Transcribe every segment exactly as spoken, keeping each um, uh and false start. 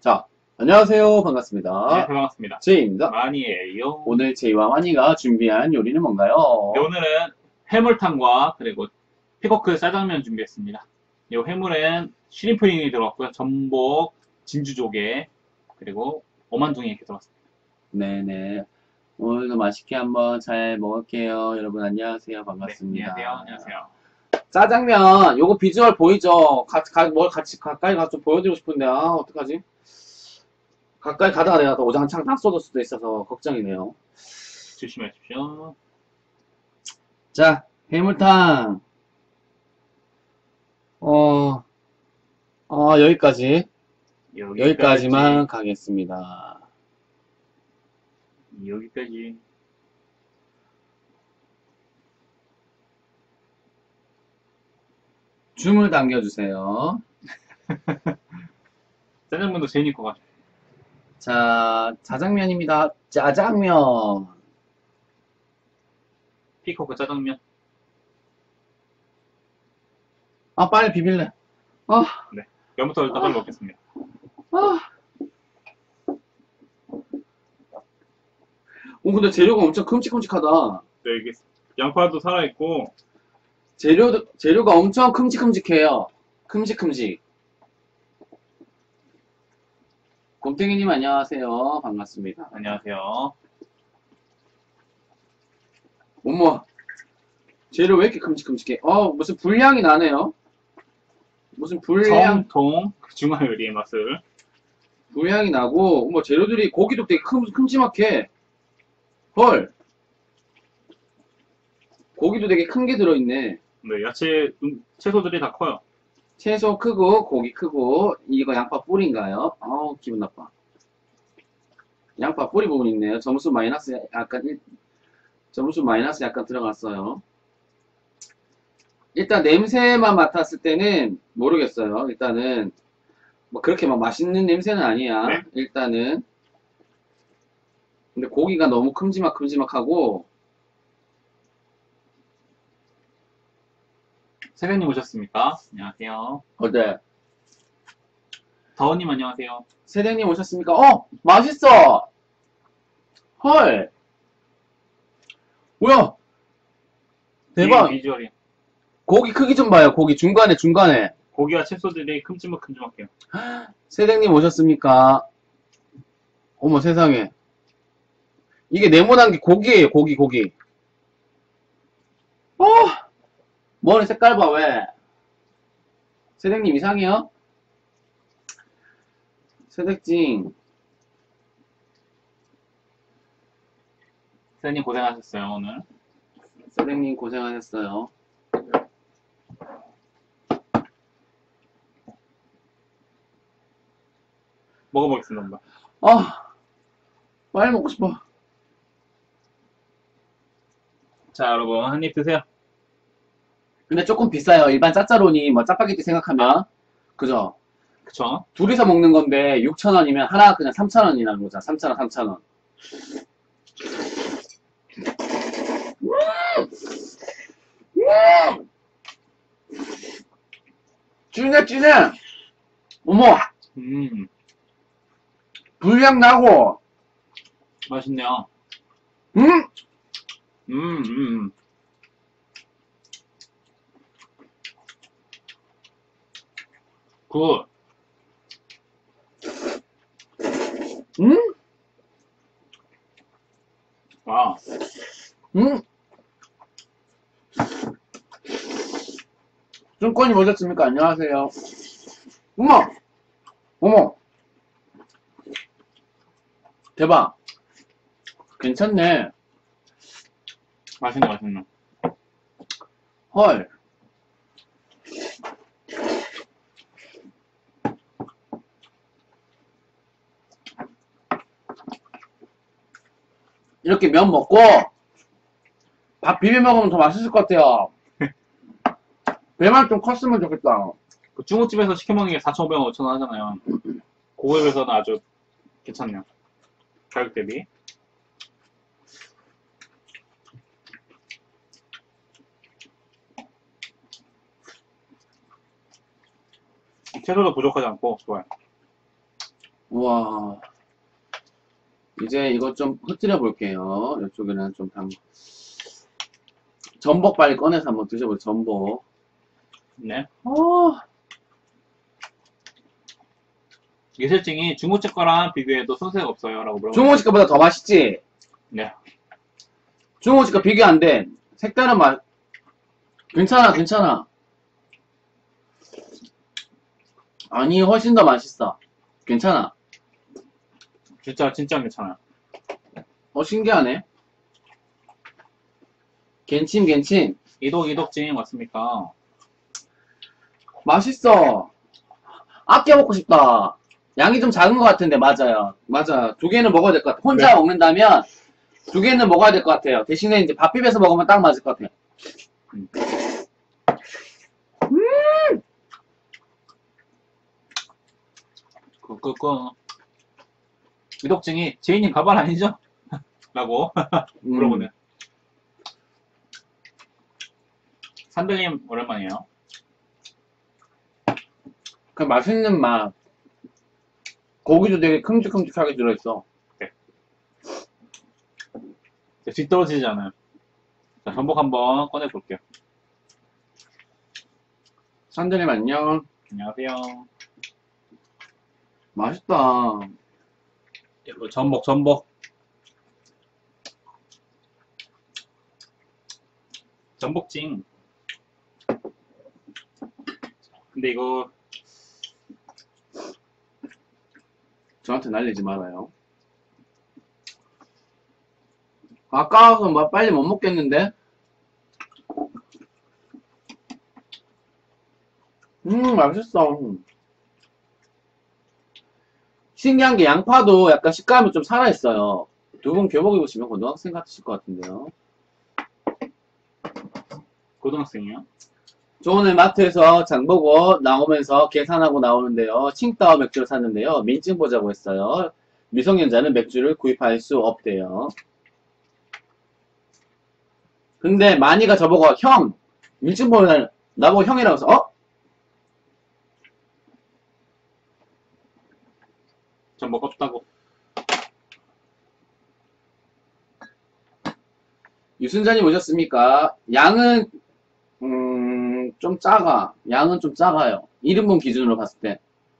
자, 안녕하세요. 네, 반갑습니다. 반갑습니다. 제이입니다. 마니에요. 오늘 제이와 와니가 준비한 요리는 뭔가요? 네, 오늘은 해물탕과 그리고 피거크 짜장면 준비했습니다. 이 해물엔 쉬림프링이 들어갔고요. 전복, 진주조개, 그리고 어만둥이 이렇게 들어갔습니다. 네네. 오늘도 맛있게 한번 잘 먹을게요. 여러분 안녕하세요. 네, 반갑습니다. 안녕하세요. 안녕하세요. 짜장면, 요거 비주얼 보이죠? 가, 가, 뭘 같이 가까이 가서 좀 보여드리고 싶은데, 아, 어떡하지? 가까이 가다가 내가 또 오장창 다 쏟을 수도 있어서 걱정이네요. 조심하십시오. 자, 해물탕. 어, 어, 여기까지. 여기까지. 여기까지만 가겠습니다. 여기까지. 줌을 당겨주세요. 짜장면도 제니거 가지고. 자, 자장면입니다. 짜장면. 피거크 짜장면. 아, 빨리 비빌래. 아, 네. 면부터 일단 빨리 먹겠습니다. 아. 오, 근데 재료가 엄청 큼직큼직하다. 네, 이게 양파도 살아있고, 재료, 재료가 엄청 큼직큼직해요. 큼직큼직. 곰탱이님 안녕하세요. 반갑습니다. 안녕하세요. 어머, 재료 왜 이렇게 큼직큼직해? 어, 무슨 불향이 나네요. 무슨 불향, 정통 중화 요리의 맛을. 불향이 나고, 뭐 재료들이 고기도 되게 큼, 큼지막해. 헐. 고기도 되게 큰 게 들어있네. 네, 야채, 음, 채소들이 다 커요. 채소 크고 고기 크고 이거 양파 뿌리인가요? 아우 기분 나빠. 양파 뿌리 부분 있네요. 점수 마이너스 약간 일- 점수 마이너스 약간 들어갔어요. 일단 냄새만 맡았을 때는 모르겠어요. 일단은 뭐 그렇게 막 맛있는 냄새는 아니야. 네. 일단은 근데 고기가 너무 큼지막 큼지막하고 세련님 오셨습니까? 안녕하세요. 어때? 다원님 안녕하세요. 세령님 오셨습니까? 어 맛있어. 헐 뭐야 대박. 이 비주얼이. 고기 크기 좀 봐요. 고기 중간에 중간에. 고기와 채소들이 큼지막큼지막해요. 세령님 오셨습니까? 어머 세상에. 이게 네모난 게 고기예요. 고기 고기. 어 머리 색깔 봐 왜. 세령님 이상해요? 세lecting. 세련님 고생하셨어요, 오늘. 세령님 고생하셨어요. 먹어보겠습니다. 아 빨리 먹고 싶어. 자, 여러분, 한 입 드세요. 근데 조금 비싸요. 일반 짜짜로니 뭐 짜파게티 생각하면 그죠? 그쵸? 둘이서 먹는 건데 육천 원이면 하나 그냥 삼천 원이나 보자. 삼천 원 삼천 원. 진해 진해. 어머 음, 불량 나고. 맛있네요. 음? 음, 음, 음. 굿. 음? 와, 음? 중권이 오셨습니까? 안녕하세요. 어머! 어머! 대박. 괜찮네. 맛있네, 맛있네. 헐. 이렇게 면 먹고 밥 비벼 먹으면 더 맛있을 것 같아요. 배만 좀 컸으면 좋겠다. 그 중국집에서 시켜 먹는 게 사천오백 원, 오천 원 하잖아요. 그거에 비해서는 아주 괜찮네요. 가격 대비. 채소도 부족하지 않고 좋아요. 우와. 이제 이거 좀 흩뜨려 볼게요. 이쪽에는 좀 담. 전복 빨리 꺼내서 한번 드셔보세요. 전복. 네. 어. 예술증이 중고책 거랑 비교해도 손색 없어요. 라고 물어보고. 중고집 거보다 더 맛있지? 네. 중고집 거 비교 안 돼. 색다른 맛. 괜찮아, 괜찮아. 아니, 훨씬 더 맛있어. 괜찮아. 진짜, 진짜 괜찮아요. 어, 신기하네. 괜침, 괜침. 이독, 이독증 맞습니까? 맛있어. 아껴 먹고 싶다. 양이 좀 작은 것 같은데, 맞아요. 맞아. 두 개는 먹어야 될 것 같아. 혼자 네. 먹는다면, 두 개는 먹어야 될 것 같아요. 대신에 이제 밥 비벼서 먹으면 딱 맞을 것 같아요. 음. 음! 끄끄끄. 이독증이 제이님 가발 아니죠? 라고 물어보네요. 산들님 오랜만이에요. 그 맛있는 맛. 고기도 되게 큼직큼직하게 들어있어. 뒤떨어지지 않아요. 자, 전복 한번 꺼내볼게요. 산들님 안녕. 안녕하세요. 맛있다. 이거 전복, 전복. 전복찜. 근데 이거 저한테 날리지 말아요. 아까워서 뭐 빨리 못 먹겠는데? 음, 맛있어. 신기한 게 양파도 약간 식감이 좀 살아있어요. 두 분 교복 입으시면 고등학생 같으실 것 같은데요. 고등학생이요. 저 오늘 마트에서 장 보고 나오면서 계산하고 나오는데요. 칭따오 맥주를 샀는데요. 민증 보자고 했어요. 미성년자는 맥주를 구입할 수 없대요. 근데 마니가 저보고 형! 민증 보는 날 나보고 형이라고 해서 어? 전복 없다고. 유순자님 오셨습니까? 양은 음, 좀 작아. 양은 좀 작아요. 일 인분 기준으로 봤을 때.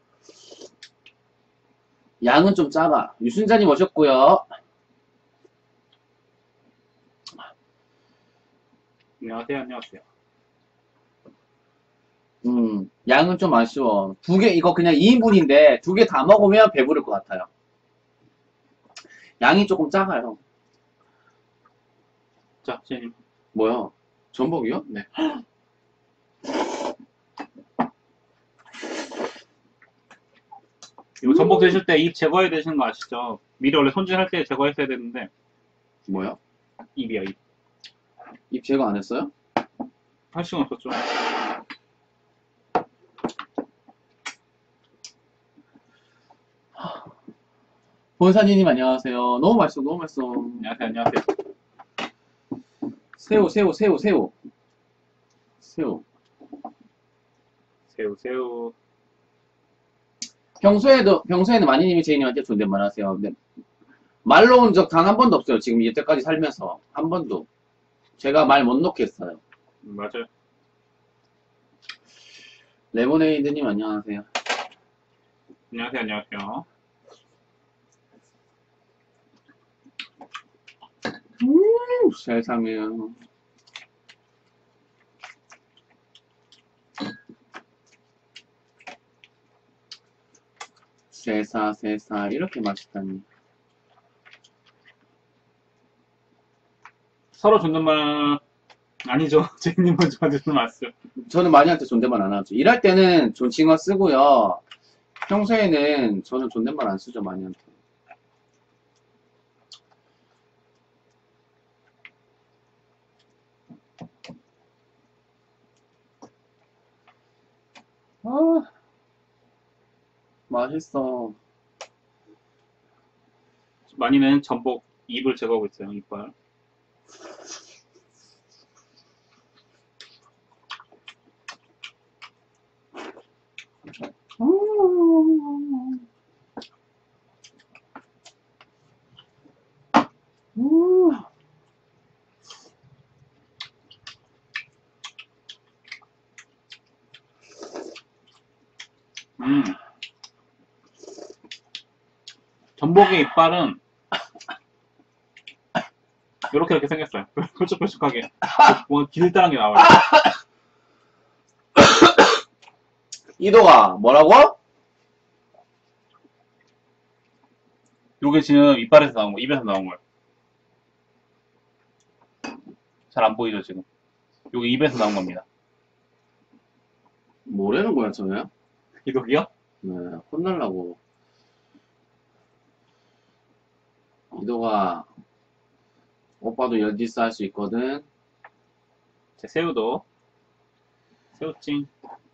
양은 좀 작아. 유순자님 오셨고요. 안녕하세요, 안녕하세요. 음, 양은 좀 아쉬워. 두 개, 이거 그냥 이 인분인데 두 개 다 먹으면 배부를 것 같아요. 양이 조금 작아요. 자, 제이님. 뭐야? 전복이요? 네. 이거 전복 드실 때 입 제거해야 되시는 거 아시죠? 미리 원래 손질할 때 제거했어야 되는데 뭐야? 입이요, 입. 입 제거 안 했어요? 할 수는 없었죠. 본사님 안녕하세요. 너무 맛있어, 너무 맛있어. 안녕하세요, 안녕하세요. 새우, 새우, 새우, 새우. 새우. 새우, 새우. 평소에도, 평소에는 마니님이 제이님한테 존댓말 하세요. 근데 말로 온 적 단 한 번도 없어요. 지금 이때까지 살면서. 한 번도. 제가 말 못 놓겠어요. 음, 맞아요. 레모네이드님 안녕하세요. 안녕하세요, 안녕하세요. 음, 세상에. 세사, 세사. 이렇게 맛있다니. 서로 존댓말 아니죠. 제이님 먼저 받으시는 말씀. 저는 마니한테 존댓말 안 하죠. 일할 때는 존칭어 쓰고요. 평소에는 저는 존댓말 안 쓰죠, 마니한테. 아, 맛있어. 많이는 전복 입을 제거하고 있어요, 이빨. 음. 음. 전복의 이빨은 이렇게 이렇게 생겼어요. 뾰족뾰족하게. 뭔가 길다란 게 나와요. 이도가 뭐라고? 요게 지금 이빨에서 나온 거, 입에서 나온 거예요. 잘 안 보이죠, 지금? 요게 입에서 나온 겁니다. 뭐라는 거야, 저요? 이독이요? 네, 혼날라고. 이도가, 오빠도 열디스 할 수 있거든. 제 새우도. 새우찜.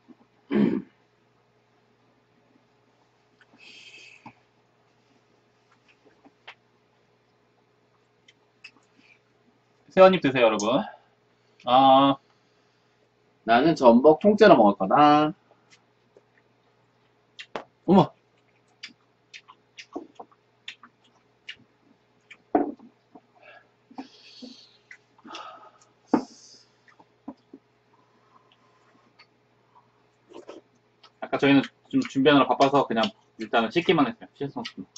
새우 한 입 드세요, 여러분. 아, 나는 전복 통째로 먹을 거다. 어머! 아까 저희는 좀 준비하느라 바빠서 그냥 일단은 씻기만 했어요. 씻었습니다.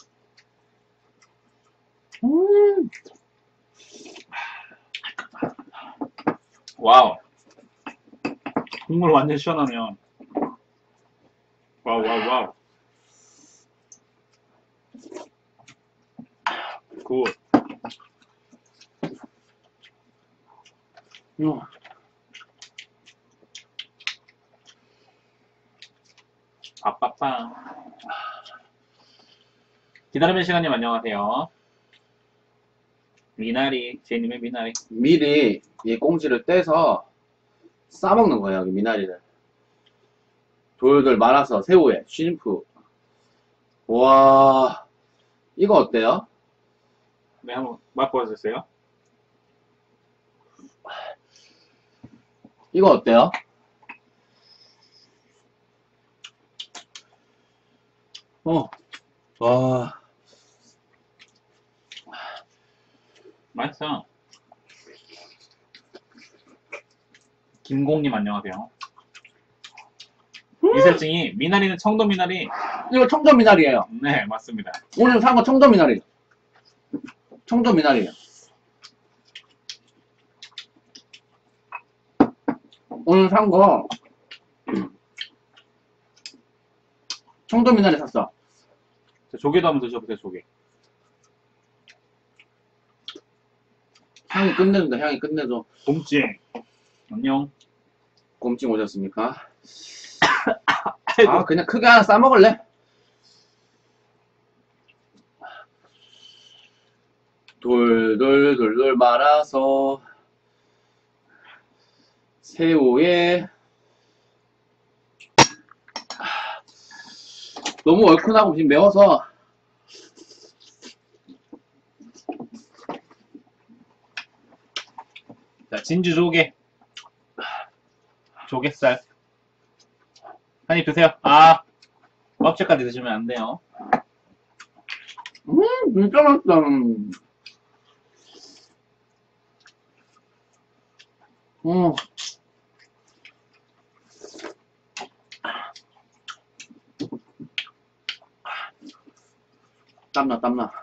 음, 와우. 국물 완전 시원하네요. 와우, 와우, 와우. 굿. 음. 아빠빠. 기다리는 시간님 안녕하세요. 미나리, 제님의 미나리. 미리 이 꽁지를 떼서 싸먹는 거예요, 여기 미나리를. 돌돌 말아서 새우에, 쉬림프. 와, 이거 어때요? 네, 한번 맛보아주세요. 이거 어때요? 어, 와, 맛있어. 김공님 안녕하세요. 이슬증이 미나리는 청도 미나리. 이거 청도 미나리예요. 네, 맞습니다. 오늘 산 거 청도 미나리. 청도 미나리예요. 오늘 산 거 청도 미나리 샀어. 자, 조개도 한번 드셔보세요, 조개. 향이 끝내준다, 향이 끝내줘. 봄찡. 안녕. 꼼찍 오셨습니까? 아이고. 아, 그냥 크게 하나 싸먹을래? 돌돌돌돌 말아서 새우에 너무 얼큰하고 지금 매워서 자, 진주 조개. 조개살. 한 입 드세요. 아, 껍질까지 드시면 안 돼요. 음 진짜 맛있다. 음. 음. 땀나 땀나.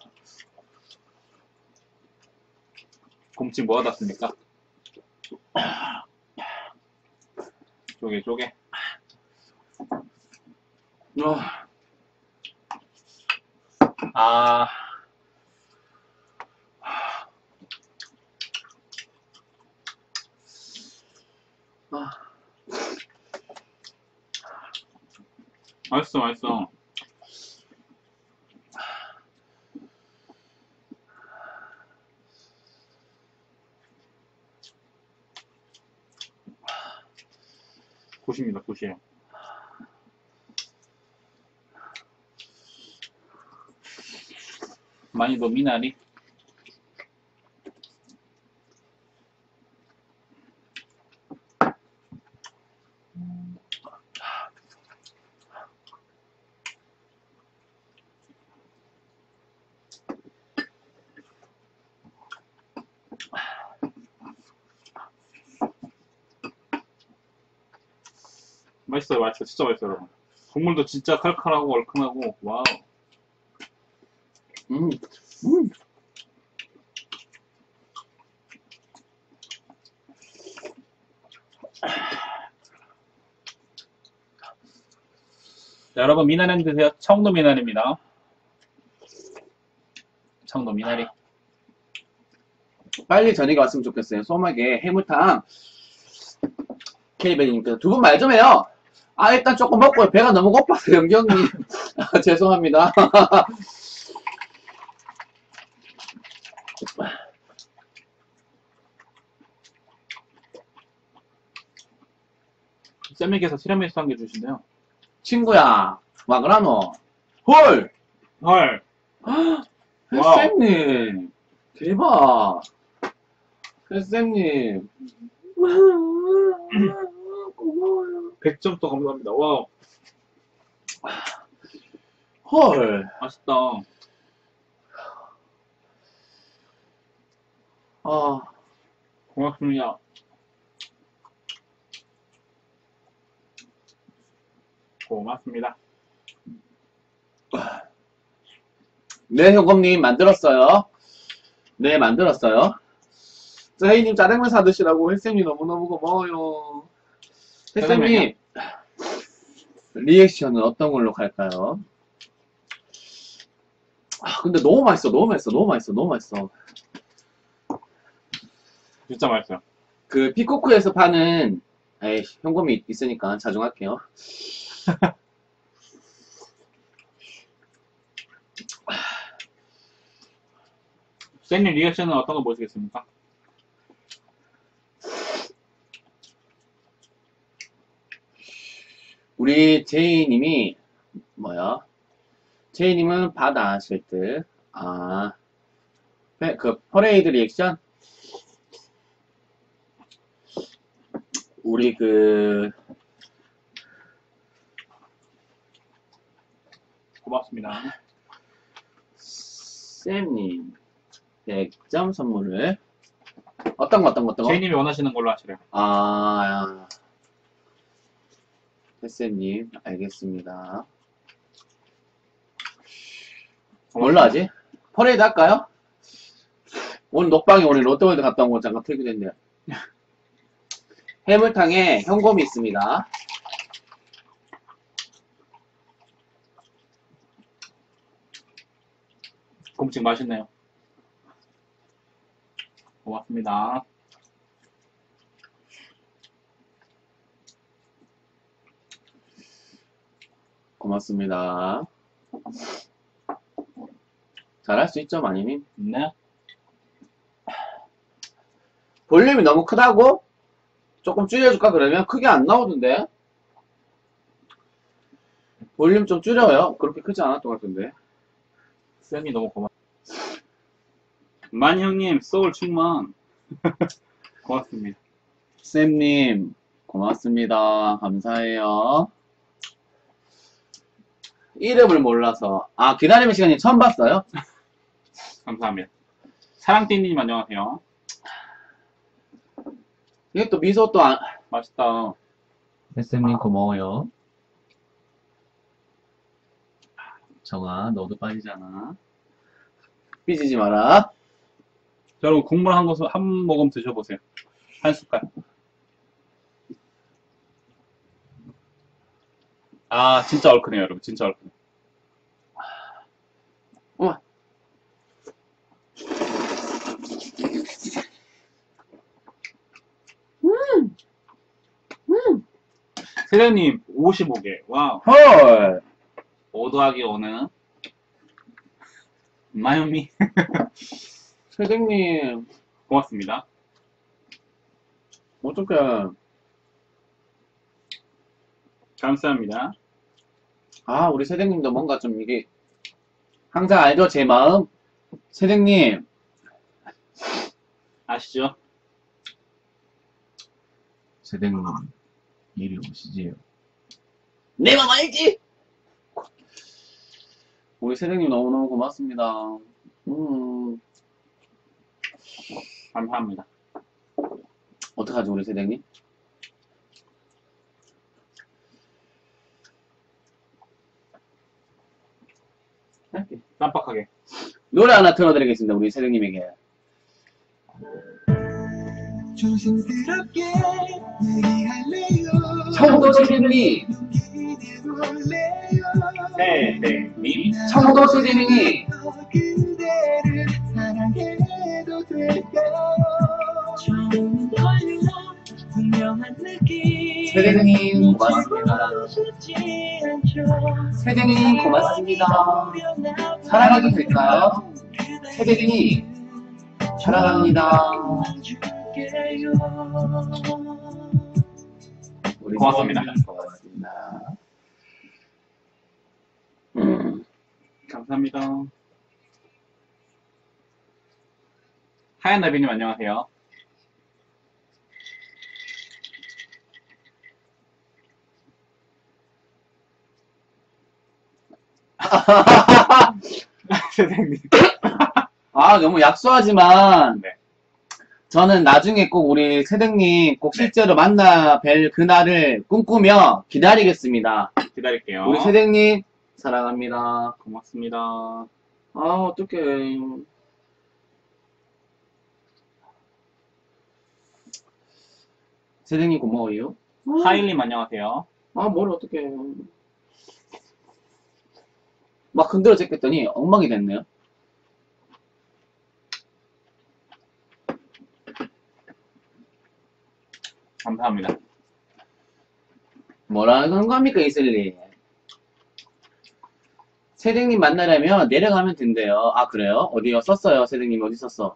곰치 뭐 하다 씁니까? 조개, 조개. 어. 아, 아. 맛있어, 맛있어. 굿입니다, 굿이에요. 많이도 미나리. 맛있어요, 맛있어요. 진짜 맛있어요, 여러분. 국물도 진짜 칼칼하고 얼큰하고, 와우. 음, 음. 자, 여러분, 미나리 드세요. 청도 미나리입니다. 청도 미나리. 빨리 전이가 왔으면 좋겠어요. 소막에 해물탕. 케이베리님께서 두 분 말 좀 해요. 아, 일단 조금 먹고 배가 너무 고파서 영경님. 아, 죄송합니다. 쌤님께서 티라미수 한 개 주신대요. 친구야, 와 그라노. 헐! 헐. 와우. 햇쌤님. 대박. 햇쌤님. 고마워요. 백 점 또 감사합니다. 와우. 헐. 맛있다. 아, 고맙습니다. 고맙습니다. 네, 효검님 만들었어요. 네, 만들었어요. 혜이님 짜장면 사드시라고 햇쌤님 너무너무 고마워요. 햇쌤님 리액션은 어떤 걸로 갈까요? 아, 근데 너무 맛있어, 너무 맛있어, 너무 맛있어, 너무 맛있어. 진짜 맛있어요. 그 피코크에서 파는 에이, 현금이 있으니까 자중할게요. 쌤님 리액션은 어떤 거 보시겠습니까? 우리 제이님이 뭐야? 제이님은 바다 하실 듯. 아, 네, 그 퍼레이드 리액션? 우리 그 고맙습니다. 쌤님 백 점 선물을 어떤 거 어떤 거 어떤 거? 제이님이 원하시는 걸로 하시래요. 아, 쌤님 알겠습니다. 뭘로 하지? 퍼레이드 할까요? 오늘 녹방에 오늘 롯데월드 갔다 온 거 잠깐 퇴근했네요. 해물탕에 현곰이 있습니다. 곰치 맛있네요. 고맙습니다. 고맙습니다. 잘할 수 있죠, 마니님? 네. 볼륨이 너무 크다고? 조금 줄여줄까 그러면? 크게 안 나오던데? 볼륨 좀 줄여요. 그렇게 크지 않았던 것 같은데. 쌤이 너무 고맙. 만 형님 소울 충만. 고맙습니다. 쌤님, 고맙습니다. 감사해요. 이름을 몰라서. 아, 기다리는 시간이 처음 봤어요? 감사합니다. 사랑띠님 안녕하세요. 이게 또 미소 또 안, 맛있다. 쌤님 고마워요. 정아, 너도 빠지잖아. 삐지지 마라. 여러분 국물 한, 것을 한 모금 드셔보세요. 한 숟갈. 아 진짜 얼큰해요 여러분. 진짜 얼큰해요. 어머. 음! 음! 세련님 오십오 개. 와우. 헐! 오 더하기 오는 마요미. 세댕님, 고맙습니다. 어떡해. 감사합니다. 아, 우리 세댕님도 뭔가 좀 이게, 항상 알죠? 제 마음? 세댕님, 아시죠? 세댕님, 이리 오시지요. 내 맘 알지? 우리 세댕님 너무너무 고맙습니다. 음, 감사합니다. 어떡하지, 우리 세댕님? 할게. 깜빡하게. 노래 하나 틀어드리겠습니다. 우리 세령님에게. 조심스럽게 얘기할래요. 청도시대님이 세대님. 청도시대님이 그대를 사랑해도 될까요? 처음 걸려 분명한 느낌. 세대님 고맙습니다. 쉽지 않죠. 세대님 고맙습니다. 사랑해도 될까요? 세대님 사랑합니다. 우리 고맙습니다. 세대님 고맙습니다. 음. 감사합니다. 하얀 나비님 안녕하세요. 세상님. 아, 너무 약소하지만, 네. 저는 나중에 꼭 우리 세댕님 꼭 실제로 만나 뵐 그날을 꿈꾸며 기다리겠습니다. 기다릴게요. 우리 세댕님, 사랑합니다. 고맙습니다. 아, 어떡해. 세댕님 고마워요. 하일님 안녕하세요. 아, 뭘 어떡해. 막 흔들어 제꼈더니 엉망이 됐네요. 감사합니다. 뭐라는 겁니까, 이슬리? 세댕님 만나려면 내려가면 된대요. 아, 그래요? 어디요? 썼어요, 세댕님. 어디 썼어?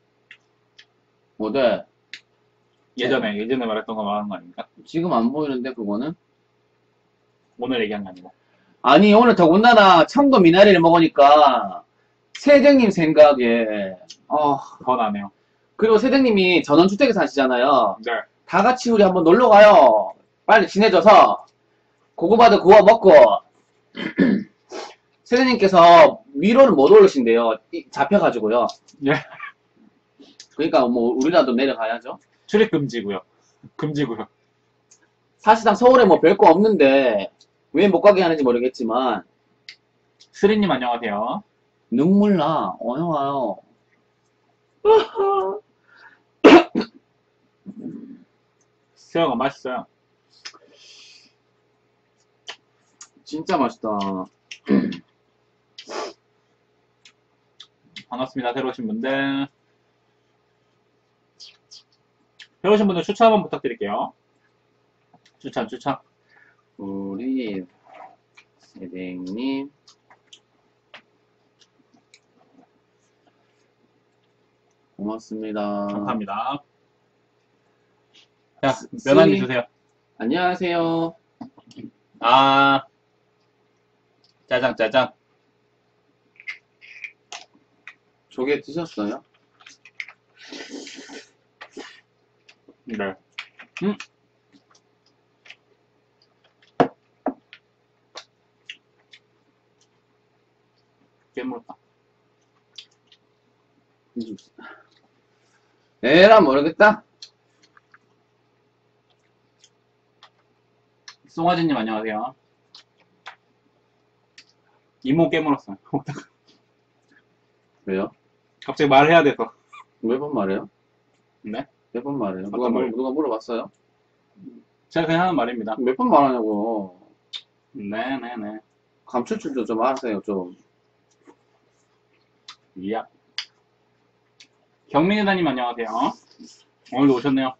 어디? 예전에, 예전에 말했던 거 말하는 거 아닙니까? 지금 안 보이는데, 그거는? 오늘 얘기한 거 아니고. 아니, 오늘 더군다나 청도 미나리를 먹으니까, 세댕님 생각에, 어, 더 나네요. 그리고 세댕님이 전원주택에 사시잖아요. 네. 다 같이 우리 한번 놀러 가요. 빨리 친해져서, 고구마도 구워 먹고, 세대님께서 위로는 못 오르신대요. 이- 잡혀가지고요. 예. 그러니까 뭐 우리라도 내려가야죠. 출입 금지고요. 금지고요. 사실상 서울에 뭐 별 거 없는데 왜 못 가게 하는지 모르겠지만 스리님 안녕하세요. 눈물 나. 어여 와요. 새우가 맛있어요. 진짜 맛있다. 반갑습니다. 새로 오신 분들. 새로 오신 분들 추천 한번 부탁드릴게요. 추천, 추천. 우리 세댕님 고맙습니다. 감사합니다. 자, 스- 면 한 개 스리- 주세요. 안녕하세요. 아, 짜장, 짜장. 조개 드셨어요? 네. 음. 깨물었다. 에라 모르겠다. 송아지님 안녕하세요. 이모 깨물었어요. 왜요? 갑자기 말해야 돼서. 몇 번 말해요? 네? 몇 번 말해요? 누가, 어떤 물, 말이요? 누가 물어봤어요? 제가 그냥 하는 말입니다. 몇 번 말하냐고. 네네네. 감출줄도 좀 하세요, 좀. 이야. 경민회장님 안녕하세요. 오늘도 오셨네요.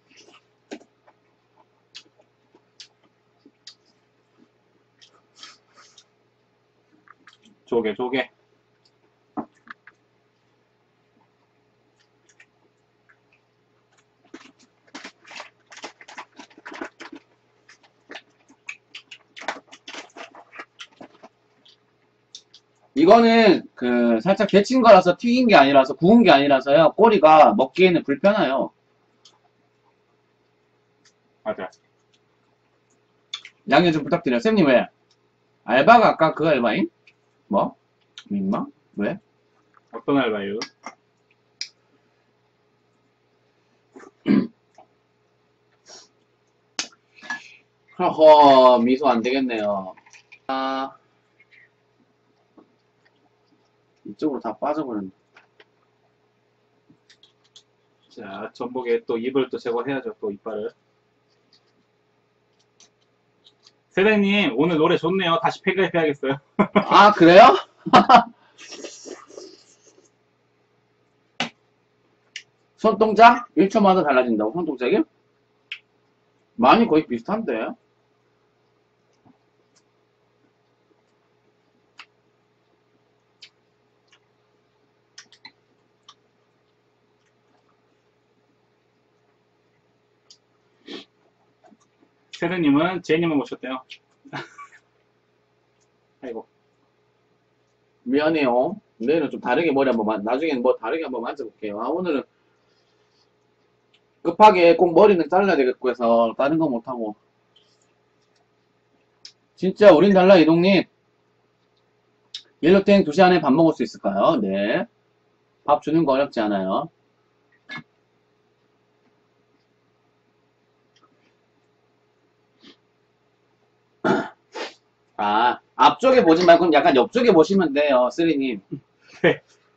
조개, 조개. 이거는 그 살짝 데친 거라서 튀긴 게 아니라서 구운 게 아니라서요. 꼬리가 먹기에는 불편해요. 맞아요. 양해 좀 부탁드려요. 쌤님 왜? 알바가 아까 그 알바임? 뭐? 민망? 왜? 어떤 알바예요? 허허, 미소 안 되겠네요. 아, 이쪽으로 다 빠져버렸네. 자, 전복에 또 입을 또 제거해야죠. 또 이빨을. 세대님, 오늘 노래 좋네요. 다시 폐가해야겠어요. 아, 그래요? 손동작? 일 초마다 달라진다고, 손동작이? 많이 거의 비슷한데? 세대님은 제이님을 모셨대요. 아이고. 미안해요. 내일은 좀 다르게 머리 한번, 만- 나중에는 뭐 다르게 한번 만져볼게요. 아, 오늘은 급하게 꼭 머리는 잘라야 되겠고 해서 다른 거 못하고. 진짜 우린 달라, 이동님. 옐로땡 두 시 안에 밥 먹을 수 있을까요? 네. 밥 주는 거 어렵지 않아요. 아, 앞쪽에 보지 말고 약간 옆쪽에 보시면 돼요, 쓰리님. 네.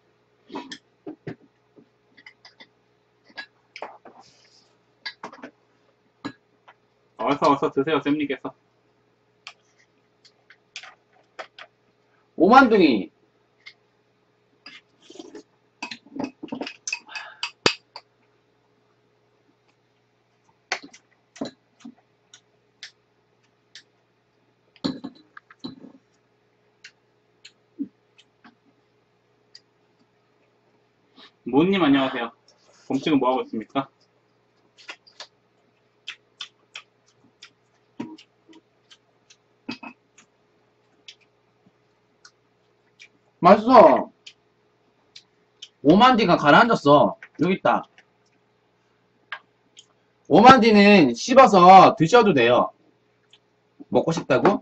어서 어서 드세요, 쌤님께서. 오만둥이. 모님 안녕하세요. 봄치는 뭐하고 있습니까? 맛있어. 오만디가 가라앉았어. 여기 있다. 오만디는 씹어서 드셔도 돼요. 먹고 싶다고?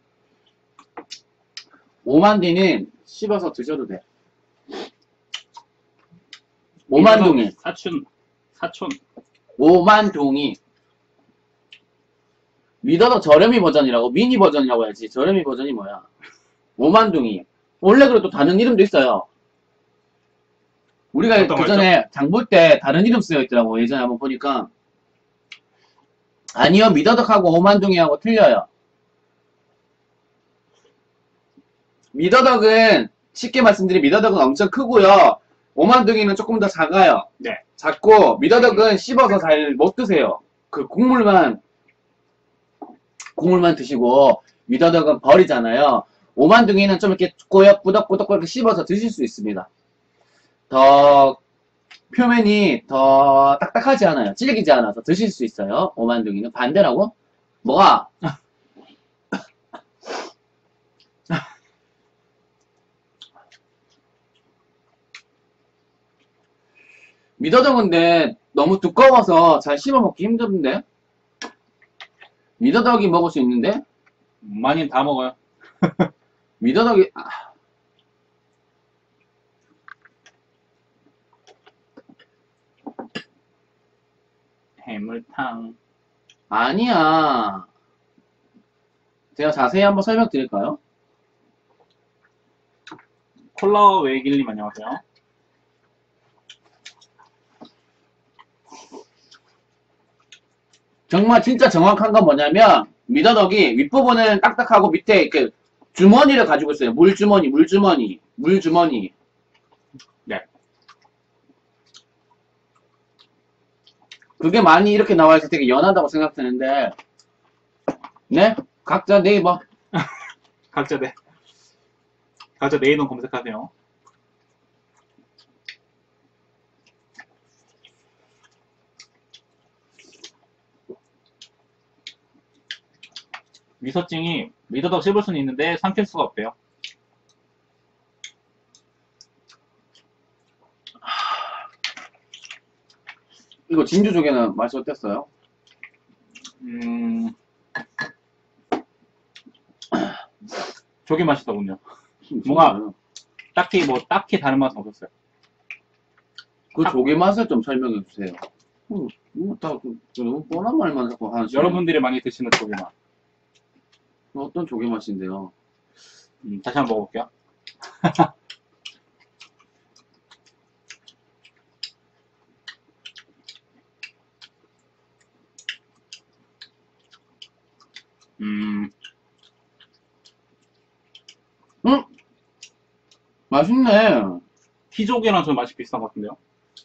오만디는 씹어서 드셔도 돼. 오만둥이. 사춘, 사촌. 오만둥이. 미더덕 저렴이 버전이라고, 미니 버전이라고 해야지. 저렴이 버전이 뭐야? 오만둥이. 원래 그래도 다른 이름도 있어요. 우리가 어떤 그 거였죠? 전에 장 볼 때 다른 이름 쓰여 있더라고. 예전에 한번 보니까. 아니요, 미더덕하고 오만둥이하고 틀려요. 미더덕은, 쉽게 말씀드리면 미더덕은 엄청 크고요. 오만둥이는 조금 더 작아요. 네. 작고, 미더덕은 씹어서 잘 못 드세요. 그 국물만, 국물만 드시고, 미더덕은 버리잖아요. 오만둥이는 좀 이렇게 꼬역, 꾸덕꾸덕 이렇게 씹어서 드실 수 있습니다. 더, 표면이 더 딱딱하지 않아요. 질기지 않아서 드실 수 있어요. 오만둥이는. 반대라고? 뭐가? 미더덕인데 너무 두꺼워서 잘 씹어먹기 힘든데? 미더덕이 먹을 수 있는데? 많이 다 먹어요. 미더덕이, 아, 해물탕. 아니야. 제가 자세히 한번 설명드릴까요? 콜라 외길님 안녕하세요. 정말 진짜 정확한 건 뭐냐면, 미더덕이 윗부분은 딱딱하고 밑에 이렇게 주머니를 가지고 있어요. 물주머니, 물주머니, 물주머니. 네. 그게 많이 이렇게 나와있어서 되게 연하다고 생각되는데, 네? 각자 네이버. 각자 네. 각자 내 이름 검색하세요. 미서증이 미더덕 씹을 수는 있는데 삼킬 수가 없대요. 이거 진주조개는 맛이 어땠어요? 음, 조개 맛이더군요. 뭔가 딱히 뭐 딱히 다른 맛은 없었어요. 그 조개 맛을 좀 설명해 주세요. 음, 뭐 다, 그, 너무 뻔한 말만 자꾸 하시네. 여러분들이 많이 드시는 조개 맛. 어떤 조개 맛인데요? 음, 다시 한번 먹어볼게요. 음, 응? 맛있네. 키조개랑 좀 맛이 비슷한 것 같은데요?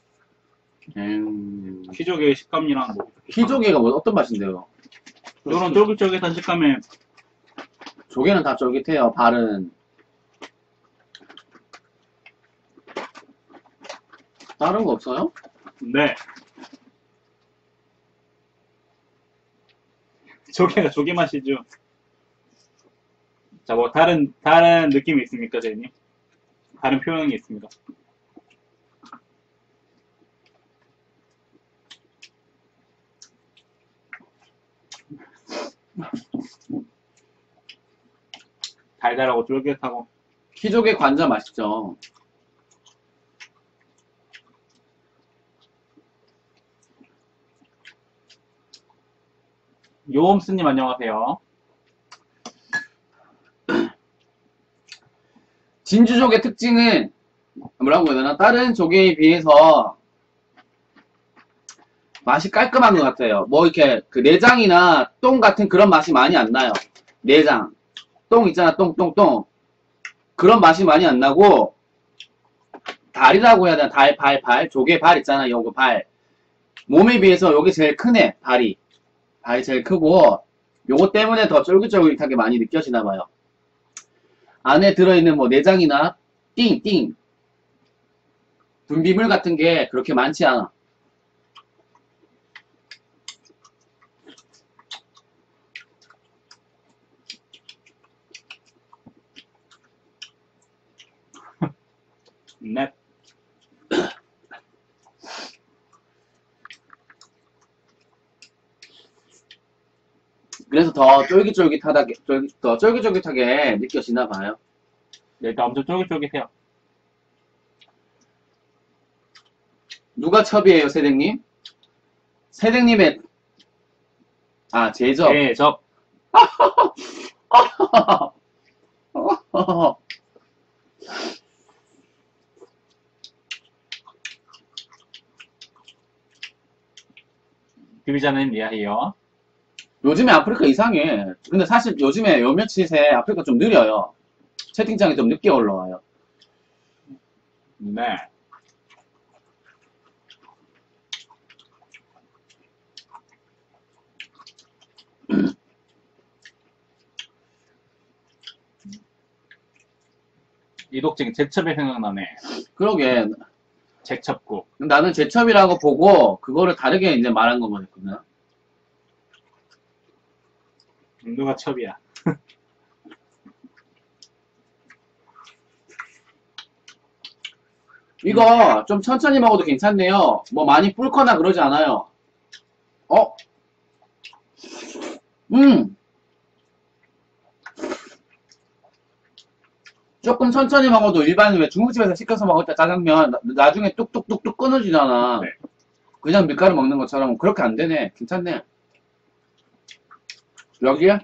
음, 키조개의 식감이랑 뭐. 키조개가 뭐 어떤 맛인데요? 이런 쫄깃쫄깃한 식감에 조개는 다 쫄깃해요. 발은. 다른 거 없어요? 네. 조개가 조개 맛이죠. 자, 뭐 다른 다른 느낌이 있습니까, 제이님? 다른 표현이 있습니다. 달달하고 쫄깃하고. 키조개 관자 맛있죠. 요엄스님 안녕하세요. 진주조개 특징은 뭐라고 해야 되나? 다른 조개에 비해서 맛이 깔끔한 것 같아요. 뭐 이렇게 그 내장이나 똥 같은 그런 맛이 많이 안 나요. 내장, 똥 있잖아, 똥똥똥 그런 맛이 많이 안 나고 달이라고 해야 되나? 달, 발, 발, 조개 발 있잖아, 요거 발. 몸에 비해서 요게 제일 크네, 발이. 발이 제일 크고 요거 때문에 더 쫄깃쫄깃하게 많이 느껴지나 봐요. 안에 들어있는 뭐 내장이나 띵, 띵 분비물 같은 게 그렇게 많지 않아. 네. 그래서 더 쫄깃쫄깃하게, 쫄깃, 더 쫄깃쫄깃하게 느껴지나 봐요. 네, 일단 엄청 쫄깃쫄깃해요. 누가 첩이에요, 세댕님? 세댕님의, 아, 제접. 네, 저 비비자는 미아해요. 요즘에 아프리카 이상해. 근데 사실 요즘에 요 며칠 새 아프리카 좀 느려요. 채팅창이 좀 늦게 올라와요. 네. 이독증 제첩이 생각나네. 그러게. 제첩국. 나는 제첩이라고 보고, 그거를 다르게 이제 말한 거거든요. 누가 첩이야? 이거 좀 천천히 먹어도 괜찮네요. 뭐 많이 불거나 그러지 않아요. 어? 음! 조금 천천히 먹어도 일반 왜 중국집에서 시켜서 먹을 때 짜장면 나- 나중에 뚝뚝뚝뚝 끊어지잖아. 네. 그냥 밀가루 먹는 것처럼 그렇게 안 되네. 괜찮네. 여기에?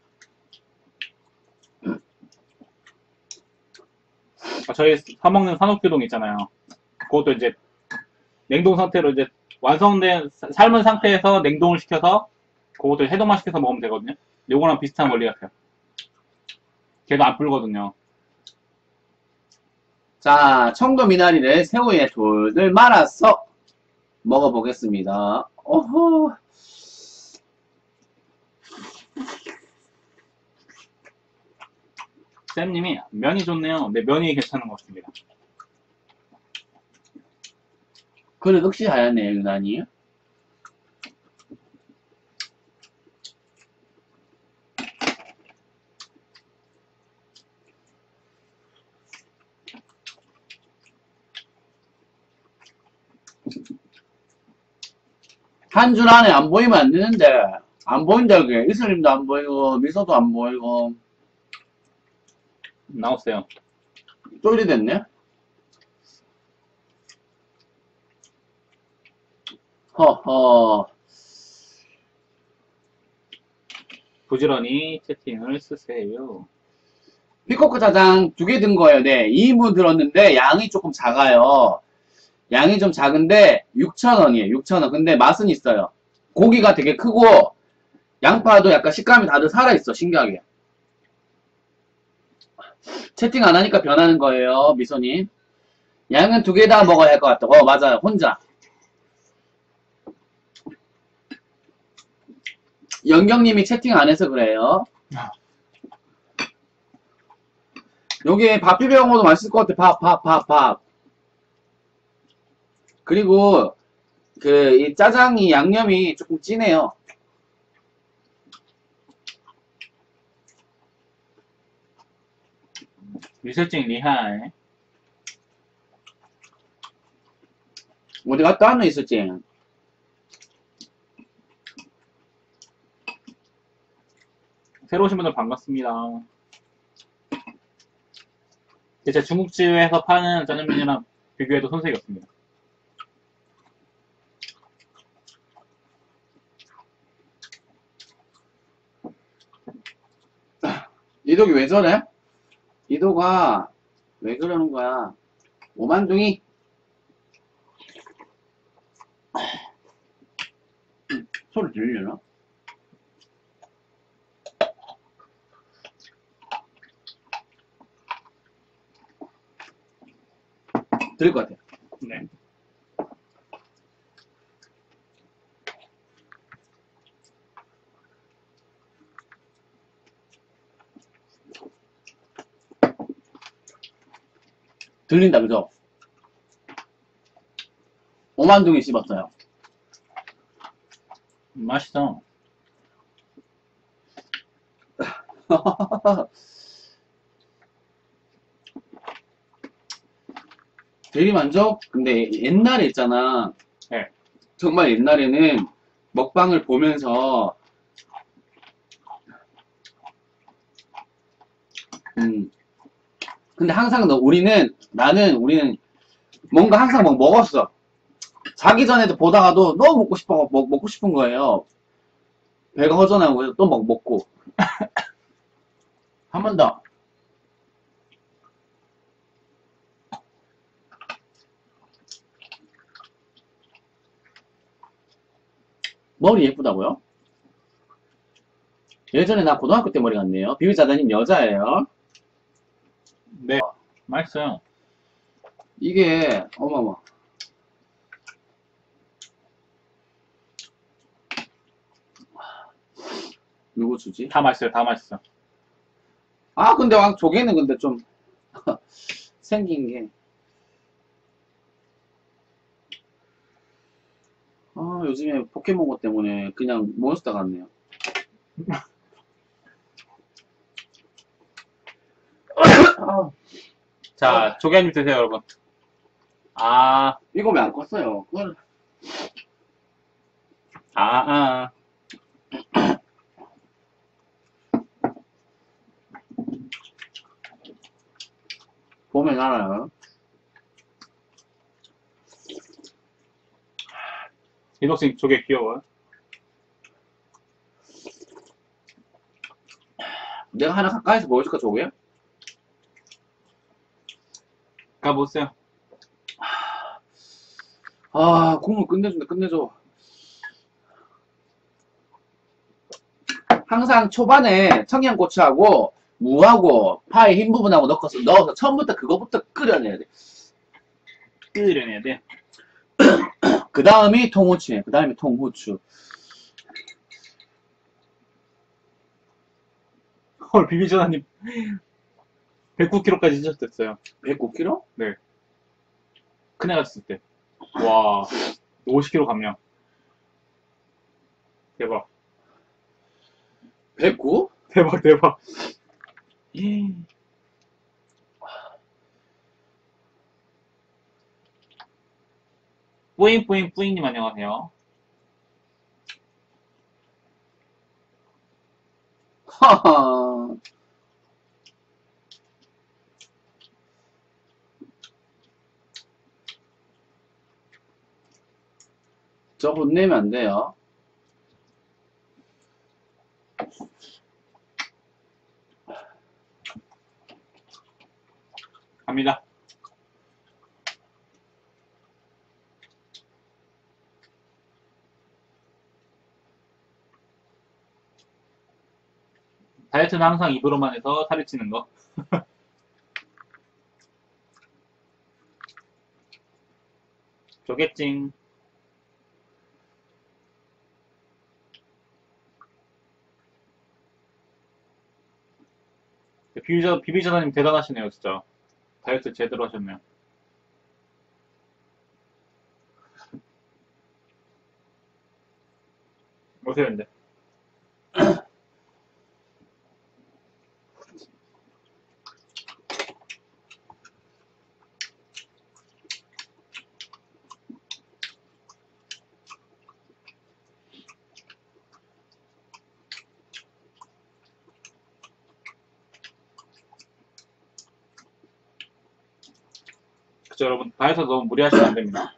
아, 저희 사먹는 산옥규동 있잖아요. 그것도 이제 냉동 상태로 이제 완성된 사- 삶은 상태에서 냉동을 시켜서 그것도 해동만 시켜서 먹으면 되거든요. 요거랑 비슷한 원리 같아요. 걔도 안 불거든요. 자, 청도 미나리를 새우에 돌돌 말아서 먹어보겠습니다. 오호. 쌤님이 면이 좋네요. 네, 면이 괜찮은 것 같습니다. 그래, 역시 하얗네, 유난히. 한 줄 안에 안 보이면 안 되는데, 안 보인다, 그게. 이슬림도 안 보이고, 미소도 안 보이고, 나왔어요. 쫄리 됐네? 허허. 부지런히 채팅을 쓰세요. 피코크 짜장 두 개 든 거예요. 네, 이 인분 들었는데, 양이 조금 작아요. 양이 좀 작은데, 육천 원이에요. 육천 원. 근데 맛은 있어요. 고기가 되게 크고, 양파도 약간 식감이 다들 살아있어, 신기하게. 채팅 안 하니까 변하는 거예요, 미소님. 양은 두 개 다 먹어야 할 것 같아. 어, 맞아요. 혼자. 영경님이 채팅 안 해서 그래요. 여기 밥 비벼 먹어도 맛있을 것 같아. 밥, 밥, 밥, 밥. 그리고 그 이 짜장이 양념이 조금 진해요. 미술증 리하이. 어디 갔다 왔노, 있었지? 새로 오신 분들 반갑습니다. 제 중국집에서 파는 짜장면이랑 비교해도 손색이 없습니다. 이독이 왜 저래? 이도가 왜 그러는 거야? 오만둥이? 소리 들리려나? 들릴 것 같아. 네. 들린다, 그죠? 오만둥이 씹었어요. 음, 맛있어. 대리만족? 근데 옛날에 있잖아. 네. 정말 옛날에는 먹방을 보면서 음 근데 항상 너 우리는 나는 우리는 뭔가 항상 막 먹었어. 자기 전에도 보다가도 너무 먹고 싶어 먹, 먹고 싶은 거예요. 배가 허전하고 그래서 또 막 먹고 한 번 더. 머리 예쁘다고요? 예전에 나 고등학교 때 머리 같네요. 비비자다님 여자예요. 네. 맛있어요. 이게 어머머. 누구 주지? 다 맛있어요. 다 맛있어. 아 근데 왕 조개는 근데 좀 생긴 게 아, 요즘에 포켓몬고 때문에 그냥 몬스터 같네요. 자, 조개 한 입 드세요, 여러분. 아, 이거 왜 안 껐어요? 그걸 아, 아. 보면 알아요. 이덕진 조개 귀여워요. 내가 하나 가까이서 보여줄까, 조개? 가보세요. 아, 국물 끝내준다, 끝내줘. 항상 초반에 청양고추하고 무하고 파의 흰 부분하고 넣어서, 넣어서 처음부터 그거부터 끓여내야 돼. 끓여내야 돼. 그 다음이 통후추에, 그 다음이 통후추. 헐, 비비전화님 백구 킬로그램까지 찢어졌어요. 백구 킬로그램? 네. 큰애 갔을 때. 와, 오십 킬로그램 감량. 대박. 백구? 대박, 대박. 뿌잉뿌잉 뿌잉님 안녕하세요. 하하. 저 혼내면 안 돼요. 갑니다. 다이어트는 항상 입으로만 해서 살이 찌는 거. 조개찡. 비비자, 비비자님 대단하시네요, 진짜. 다이어트 제대로 하셨네요. 오세요, 이제. 그쵸, 여러분. 다이어트 너무 무리하시면 안 됩니다.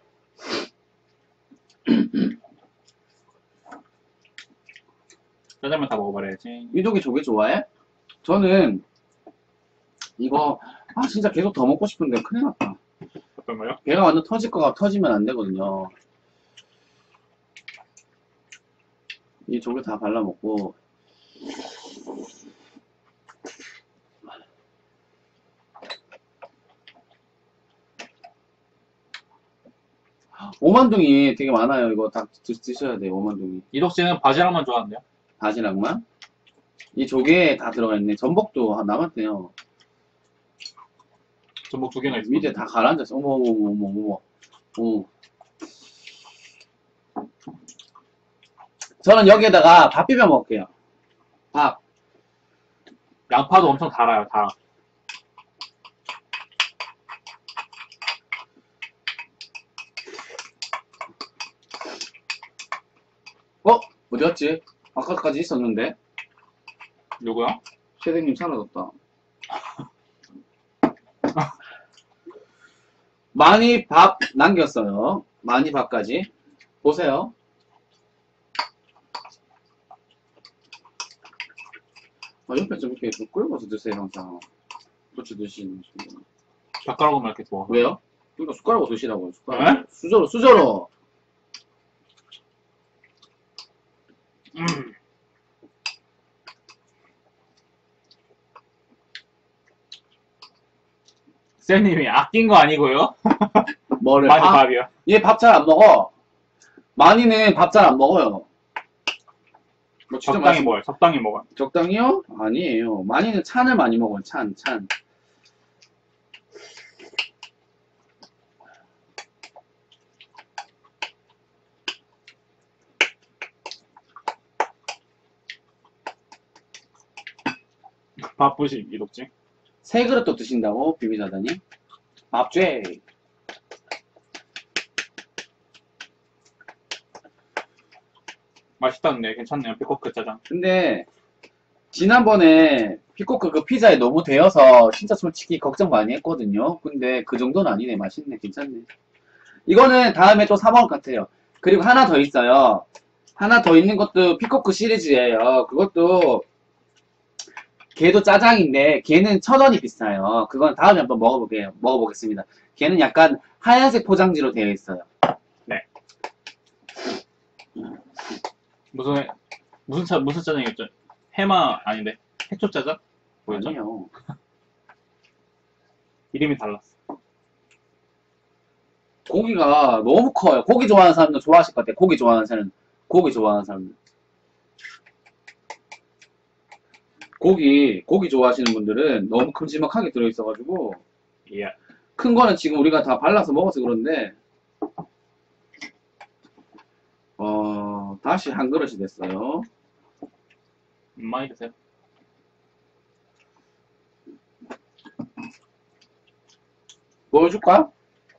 짜장면 다 먹어버려야지. 유독이 조개 좋아해? 저는 이거 아 진짜 계속 더 먹고 싶은데 큰일 났다. 어떤 거요? 배가 완전 터질 거가 터지면 안 되거든요. 이 조개 다 발라 먹고 오만둥이 되게 많아요. 이거 다 드, 드셔야 돼요. 오만둥이. 이독씨는 바지락만 좋아하는데요? 바지락만. 이 조개에 다 들어가 있네. 전복도 한 남았대요. 전복 두 개나 있어. 밑에 다 가라앉았어. 어머, 어머, 어머, 어머, 어머. 어머. 저는 여기에다가 밥 비벼 먹을게요. 밥. 양파도 엄청 달아요, 달아. 어? 어디갔지? 아까까지 있었는데? 누구요? 세대님 사라졌다. 많이 밥 남겼어요. 많이 밥까지. 보세요. 아, 옆에 좀 이렇게 좀 끓여서 드세요, 항상. 그렇게 드시는 분. 젓가락으로 이렇게 좋아. 왜요? 그러니까 숟가락으로 드시라고요, 숟가락. 네? 수저로, 수저로. 음. 쌤님이 아낀 거 아니고요? 뭐를? 많이 밥? 밥이요. 얘 밥 잘 안 먹어. 많이는 밥 잘 안 먹어요. 뭐 진짜 적당히 맛있- 먹어요. 적당히 먹어요. 적당히요? 아니에요. 많이는 찬을 많이 먹어요. 찬, 찬. 바쁘시 이독지. 세 그릇도 드신다고? 비비자다니? 밥죄. 맛있다는데 괜찮네요. 피코크 짜장. 근데 지난번에 피코크 그 피자에 너무 데여서 진짜 솔직히 걱정 많이 했거든요. 근데 그 정도는 아니네. 맛있네. 괜찮네. 이거는 다음에 또 사 먹을 것 같아요. 그리고 하나 더 있어요. 하나 더 있는 것도 피코크 시리즈예요. 그것도 걔도 짜장인데 걔는 천 원이 비싸요. 그건 다음에 한번 먹어볼게요. 먹어보겠습니다. 걔는 약간 하얀색 포장지로 되어 있어요. 무슨 무슨 짜 무슨 짜장이었죠? 해마 아닌데 해초 짜장? 뭐였죠? 아니요. 이름이 달랐어. 고기가 너무 커요. 고기 좋아하는 사람도 좋아하실 것 같아요. 고기 좋아하는 사람, 고기 좋아하는 사람들. 고기, 고기 좋아하시는 분들은 너무 큼지막하게 들어있어가지고, 예. 큰 거는 지금 우리가 다 발라서 먹어서 그런데, 어, 다시 한 그릇이 됐어요. 음, 많이 드세요. 보여줄까?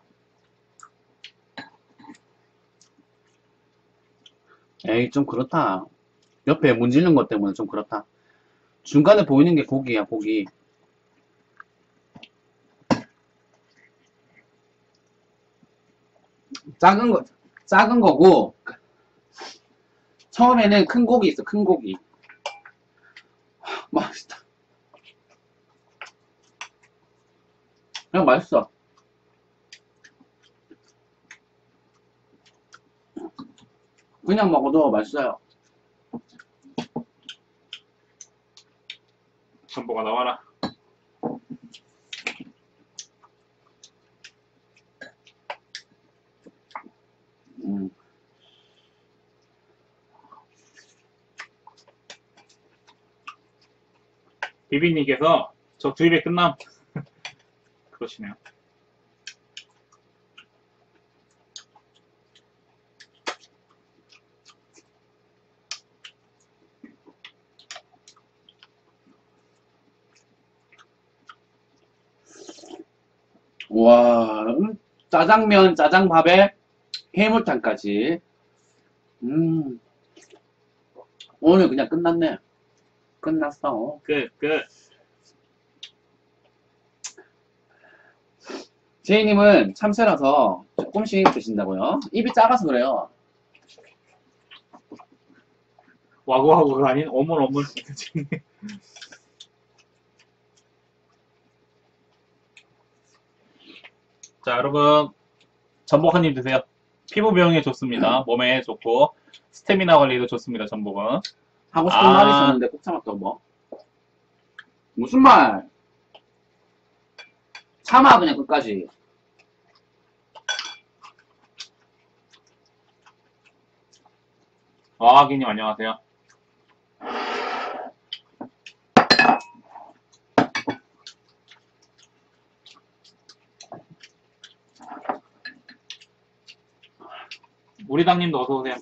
에이, 좀 그렇다. 옆에 문지르는 것 때문에 좀 그렇다. 중간에 보이는 게 고기야, 고기. 작은 거, 작은 거고, 처음에는 큰 고기 있어, 큰 고기. 맛있다. 그냥 맛있어. 그냥 먹어도 맛있어요. 전보가 나와라. 음. 비비님께서 저 두 입에 끝남. 그러시네요. 와, 음, 짜장면, 짜장밥에 해물탕까지. 음, 오늘 그냥 끝났네. 끝났어. 끝, 끝. 제이님은 참새라서 조금씩 드신다고요? 입이 작아서 그래요. 와구와구가 아닌 어물 어물. 자, 여러분 전복 한 입 드세요. 피부 미용에 좋습니다. 몸에 좋고 스태미나 관리도 좋습니다. 전복은. 하고 싶은 아. 말이 있었는데 꼭 참았다, 뭐. 무슨 말? 참아, 그냥 끝까지. 아, 기님 안녕하세요. 우리 당님도 어서 오세요.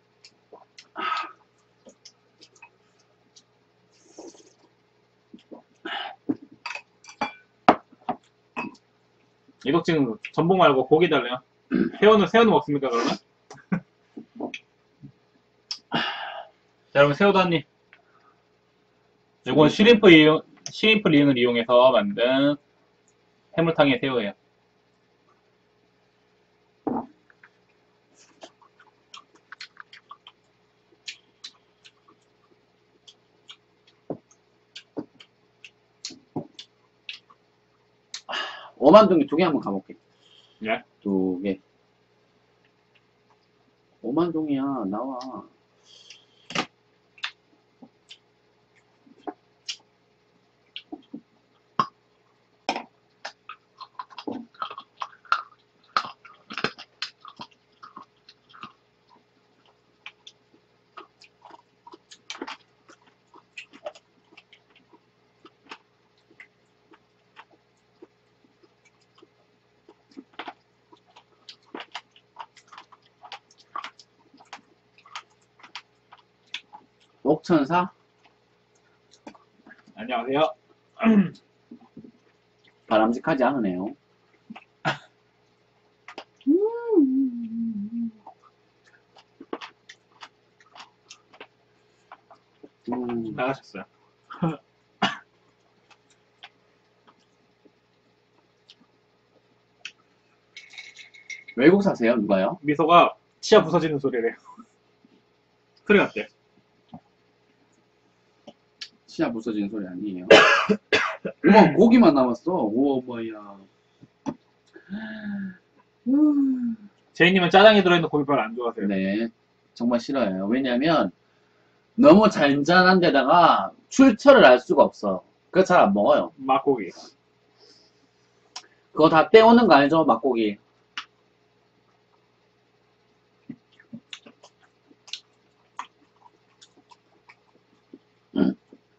이덕진 전복 말고 고기 달래요. 새우는 새우는 먹습니까 그러면? 자, 여러분 새우도 한 입. 이건 쉬림프 이용, 쉬림프 링을 이용해서 만든 해물탕의 새우예요. 오만동이 두 개 한번 가볼게. 예? 두 개. 오만동이야, 나와. 옥천사? 안녕하세요. 바람직하지 않으네요. 음, 나가셨어요. 외국 사세요? 누가요? 미소가 치아 부서지는 소리래요. 소리 같대. 치아 부서지는 소리 아니에요. 우와, 고기만 남았어. 우와, 뭐야. 제이님은 짜장에 들어있는 고기 별로 안 좋아하세요. 네, 정말 싫어요. 왜냐면 너무 잔잔한 데다가 출처를 알 수가 없어. 그래서 잘 안 먹어요. 막고기. 그거 다 떼오는 거 알죠? 막고기. 음.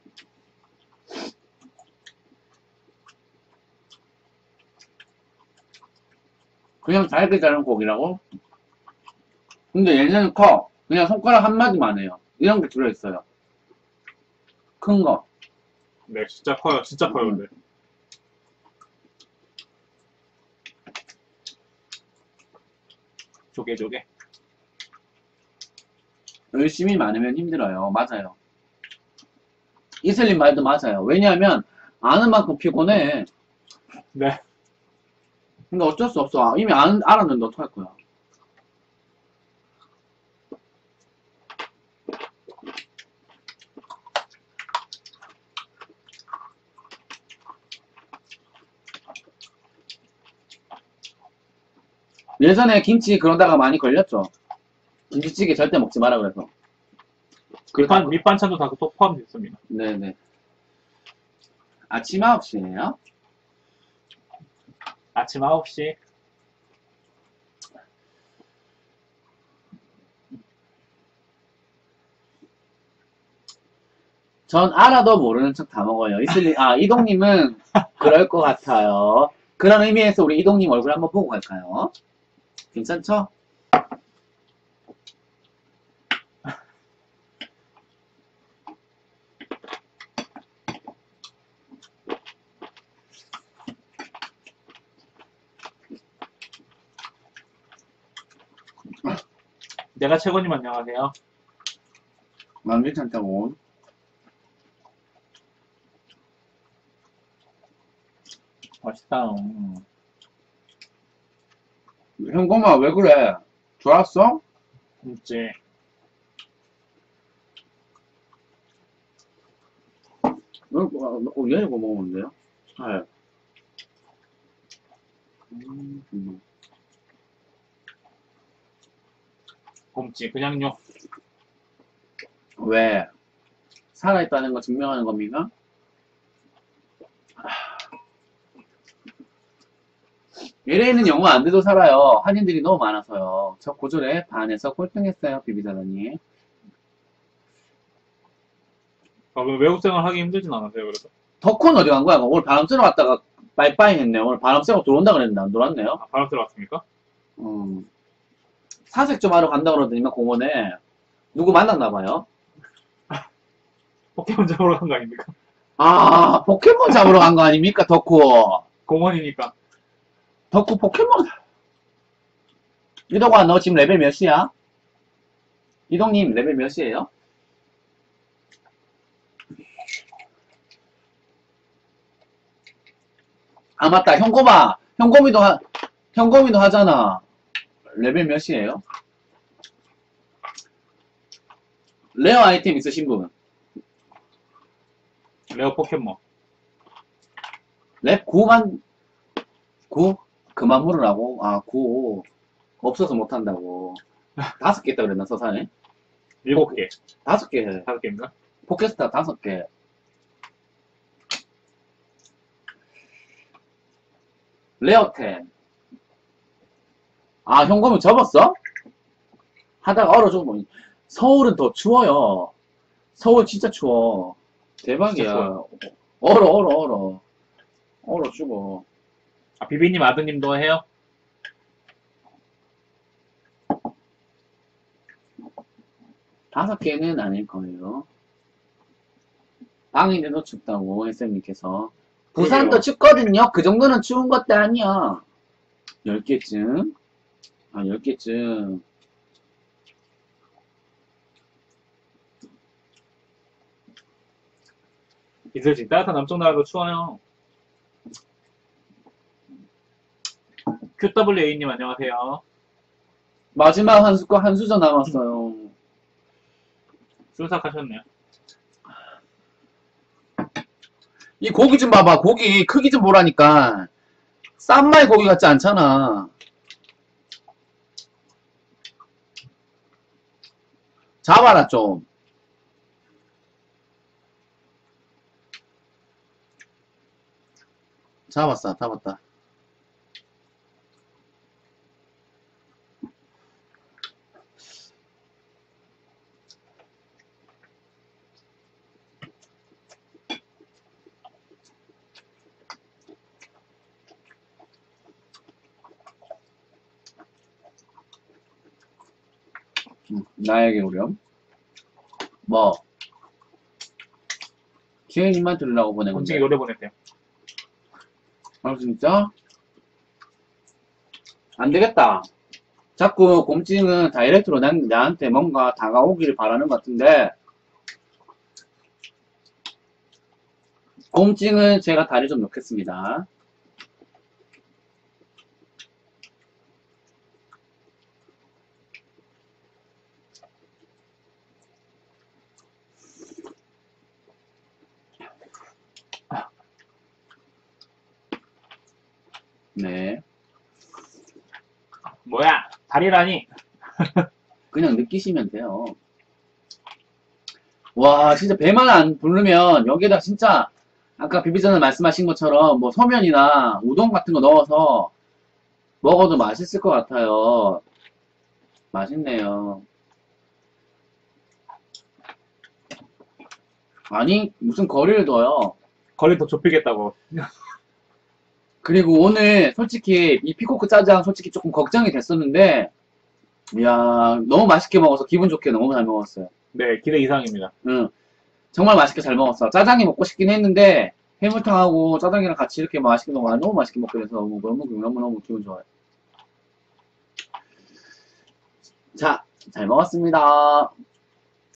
그냥 잘게 자른 고기라고? 근데 얘는 커. 그냥 손가락 한 마디만 해요. 이런 게 들어있어요. 큰 거. 네, 진짜 커요. 진짜 커요, 근데. 조개, 조개. 열심히 많으면 힘들어요. 맞아요. 이슬님 말도 맞아요. 왜냐하면 아는 만큼 피곤해. 네. 근데 어쩔 수 없어. 이미 안, 알았는데 어떡할 거야. 예전에 김치 그러다가 많이 걸렸죠. 김치찌개 절대 먹지 마라 그래서. 밑반, 밑반찬도 다 또 포함되어 있습니다. 네네. 아침 아홉 시에요? 아침 아홉 시. 전 알아도 모르는 척 다 먹어요. 이슬리, 아, 이동님은 그럴 것 같아요. 그런 의미에서 우리 이동님 얼굴 한번 보고 갈까요? 괜찮죠? 내가 최고님 안녕하세요. 난 괜찮다고. 맛있다. 음. 형곰아, 왜 그래? 좋았어? 진짜. 어, 어, 얘 이거 먹으면 돼요? 네. 음, 음. 곰치 그냥요. 왜? 살아있다는 거 증명하는 겁니까? 엘에이는 영어 안 돼도 살아요. 한인들이 너무 많아서요. 저 고졸에 반에서 꼴등했어요, 비비사단이. 아, 왜 외국 생활 하기 힘들진 않으세요, 그래도? 덕후는 어디 간 거야? 오늘 바람 쐬러 갔다가 빠이빠이 했네. 오늘 바람 쐬고 들어온다 그랬는데 안 들어왔네요. 아, 바람 쐬러 왔습니까? 음. 사색 좀 하러 간다 그러더니만 공원에 누구 만났나 봐요. 포켓몬 잡으러 간 거 아닙니까? 아, 포켓몬 잡으러 간 거 아닙니까, 덕후. 공원이니까. 덕후 포켓몬. 이동아, 너 지금 레벨 몇이야? 이동님, 레벨 몇이에요? 아, 맞다. 형고마. 형고미도 하, 형고미도 하잖아. 레벨 몇이에요? 레어 아이템 있으신 분? 레어 포켓몬. 랩 구만, 구? 그만 물으라고? 아, 구. 없어서 못한다고. 다섯 개 있다 그랬나, 서산에? 일곱 개. 다섯 개 해. 다섯 개인가? 포켓스타 다섯 개. 레어템. 아, 현금은 접었어? 하다가 얼어 죽어. 서울은 더 추워요. 서울 진짜 추워. 대박이야. 진짜 추워요. 얼어, 얼어, 얼어. 얼어 죽어. 아, 비비님 아드님도 해요? 다섯 개는 아닐 거예요. 방인데도 춥다고, 혜쌤님께서. 부산도 그래요. 춥거든요. 그 정도는 추운 것도 아니야. 열 개쯤. 아, 열 개쯤. 이슬지 따뜻한 남쪽 나라도 추워요. 큐더블유에이님 안녕하세요. 마지막 한 수, 한 수저 남았어요. 순삭 하셨네요. 이 고기 좀 봐봐. 고기 크기 좀 보라니까. 쌈마이 고기 같지 않잖아. 잡아라 좀. 잡았어. 잡았다. 음, 나에게 오렴. 뭐? 기회님만 들으려고 보낸 건데. 곰치기 노래 보냈대요. 아, 진짜? 안 되겠다. 자꾸 곰찡은 다이렉트로 난, 나한테 뭔가 다가오기를 바라는 것 같은데, 곰찡은 제가 다리 좀 놓겠습니다. 네. 뭐야, 다리라니. 그냥 느끼시면 돼요. 와, 진짜 배만 안 부르면 여기에다 진짜 아까 비비 전에 말씀하신 것처럼 뭐 소면이나 우동 같은 거 넣어서 먹어도 맛있을 것 같아요. 맛있네요. 아니, 무슨 거리를 둬요. 거리 더 좁히겠다고. 그리고 오늘 솔직히 이 피코크 짜장 솔직히 조금 걱정이 됐었는데, 이야, 너무 맛있게 먹어서 기분 좋게 너무 잘 먹었어요. 네, 기대 이상입니다. 응, 정말 맛있게 잘 먹었어. 짜장이 먹고 싶긴 했는데, 해물탕하고 짜장이랑 같이 이렇게 맛있게 먹어, 너무 맛있게 먹게 돼서 너무, 너무, 너무너무 기분 좋아요. 자, 잘 먹었습니다.